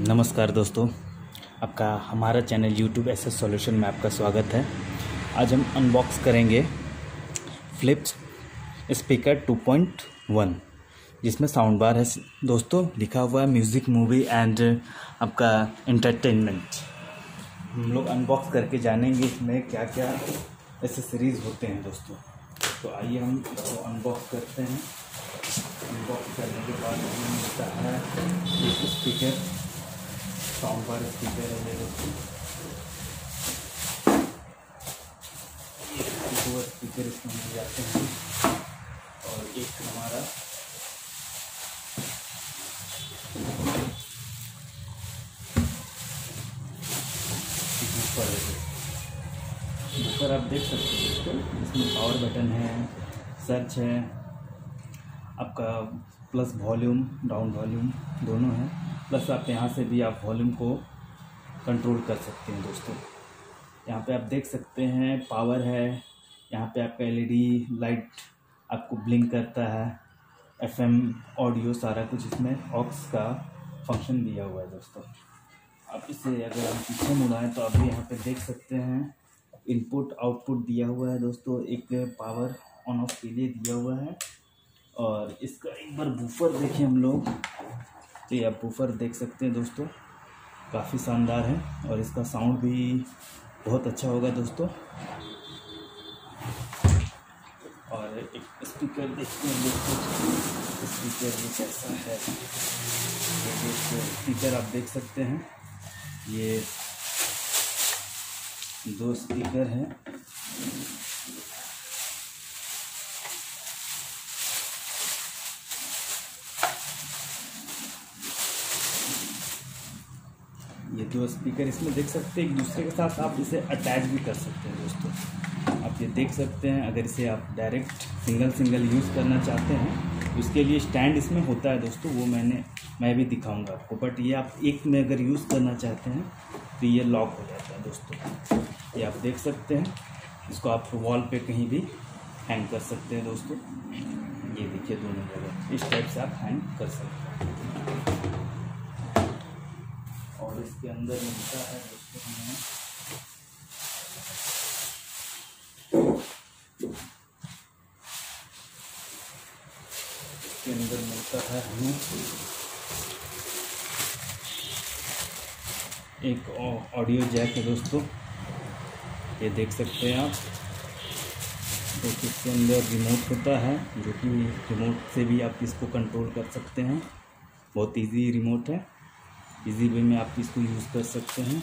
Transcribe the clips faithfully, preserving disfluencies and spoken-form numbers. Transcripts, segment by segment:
नमस्कार दोस्तों, आपका हमारा channel YouTube S S solution में आपका स्वागत है। आज हम अनबॉक्स करेंगे Philips speaker two point one, जिसमें साउंड बार है दोस्तों, लिखा हुआ है म्यूज़िक मूवी एंड आपका एंटरटेनमेंट। हम लोग अनबॉक्स करके जानेंगे इसमें क्या क्या एसेसरीज़ होते हैं दोस्तों। तो आइए हम इसको अनबॉक्स करते हैं। अनबॉक्स करने के बाद हमें मिलता है एक स्पीकर, साउंड बार स्पीकर है दोस्तों। एक दो स्पीकर इसमें मिल जाते हैं और एक हमारा बूफर है। बूफर आप देख सकते हैं दोस्तों, इसमें पावर बटन है, सर्च है, आपका प्लस वॉल्यूम डाउन वॉल्यूम दोनों है, प्लस आप यहाँ से भी आप वॉल्यूम को कंट्रोल कर सकते हैं दोस्तों। यहाँ पे आप देख सकते हैं पावर है, यहाँ पे आपका एलईडी लाइट आपको ब्लिंक करता है, एफएम ऑडियो सारा कुछ इसमें ऑक्स का फंक्शन दिया हुआ है दोस्तों। आप इसे अगर हम पीछे मुड़ाएं तो आप भी यहाँ पे देख सकते हैं इनपुट आउटपुट दिया हुआ है दोस्तों, एक पावर ऑन ऑफ के लिए दिया हुआ है। और इसका एक बार बूफर देखें हम लोग, तो ये आप बूफर देख सकते हैं दोस्तों, काफ़ी शानदार है और इसका साउंड भी बहुत अच्छा होगा दोस्तों। और एक स्पीकर देखते हैं दोस्तों, स्पीकर भी कैसा है। ये स्पीकर आप देख सकते हैं, ये दो स्पीकर हैं। ये दो स्पीकर इसमें देख सकते हैं, एक दूसरे के साथ आप इसे अटैच भी कर सकते हैं दोस्तों। आप ये देख सकते हैं, अगर इसे आप डायरेक्ट सिंगल सिंगल यूज़ करना चाहते हैं तो इसके लिए स्टैंड इसमें होता है दोस्तों, वो मैंने मैं भी दिखाऊंगा आपको। बट ये आप एक में अगर यूज़ करना चाहते हैं तो ये लॉक हो जाता है दोस्तों। ये आप देख सकते हैं, इसको आप वॉल पे कहीं भी हैंग कर सकते हैं दोस्तों। ये देखिए दोनों जगह इस टाइप से आप हैंग कर सकते हैं। और इसके अंदर मिलता है दोस्तों हमें इसके अंदर मिलता है हमें एक ऑडियो जैक है दोस्तों, ये देख सकते हैं आप। देखिए इसके अंदर रिमोट होता है, जो कि रिमोट से भी आप इसको कंट्रोल कर सकते हैं। बहुत इजी रिमोट है, इजी वे में आप इसको यूज़ कर सकते हैं।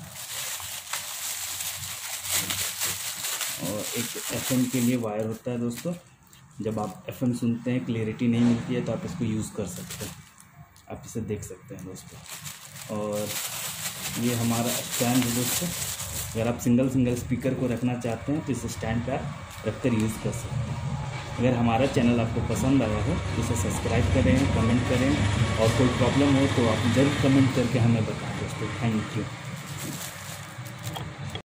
और एक एफएम के लिए वायर होता है दोस्तों, जब आप एफएम सुनते हैं क्लैरिटी नहीं मिलती है तो आप इसको यूज़ कर सकते हैं। आप इसे देख सकते हैं दोस्तों। और ये हमारा स्टैंड है दोस्तों, अगर आप सिंगल सिंगल स्पीकर को रखना चाहते हैं तो इस स्टैंड पर आप रख कर यूज़ कर सकते हैं। अगर हमारा चैनल आपको पसंद आया हो तो इसे सब्सक्राइब करें, कमेंट करें, और कोई प्रॉब्लम हो तो आप जरूर कमेंट करके हमें बताएं दोस्तों। Thank you.